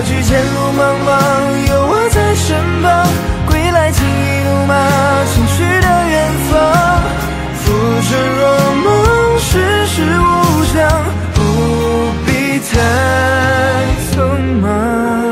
何惧前路茫茫，有我在身旁。归来情一路马，情绪的远方。浮沉若梦，世事无常，不必太匆忙。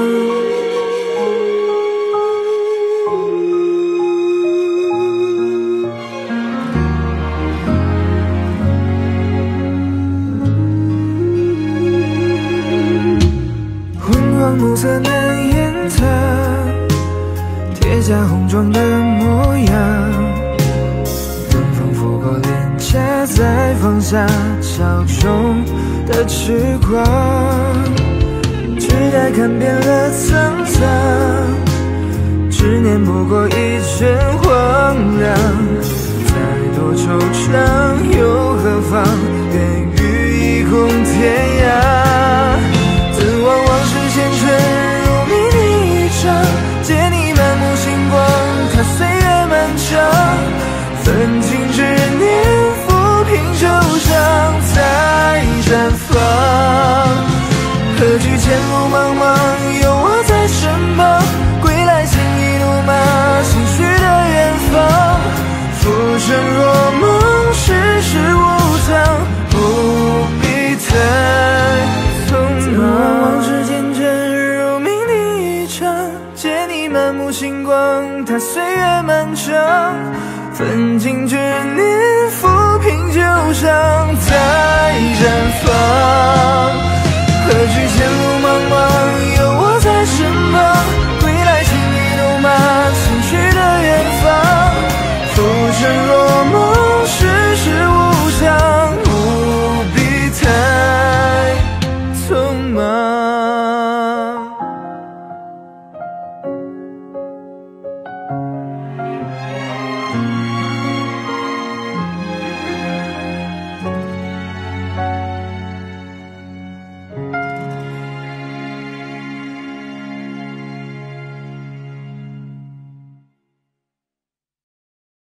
昏黄暮色难言他，铁甲红妆的模样。冷风拂过脸颊，再放下小众的痴狂。只待看遍了沧桑，执念不过一阵荒凉。再多惆怅又何妨，愿与一空天涯。怎忘往事前尘，如迷离一场。借你满目星光，踏岁月漫长。奋进之年，抚平旧伤，再绽放。何惧前路茫茫，有我在身旁。归来情一路马，心绪的远方。浮沉若梦，世事无常，不必太匆忙。往事见证，如命里一场。借你满目星光，踏岁月漫长。奋进之年，抚平旧伤。